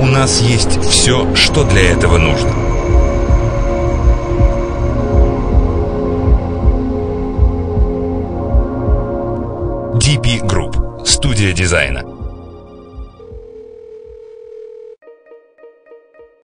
У нас есть все, что для этого нужно. DP Group. Студия дизайна.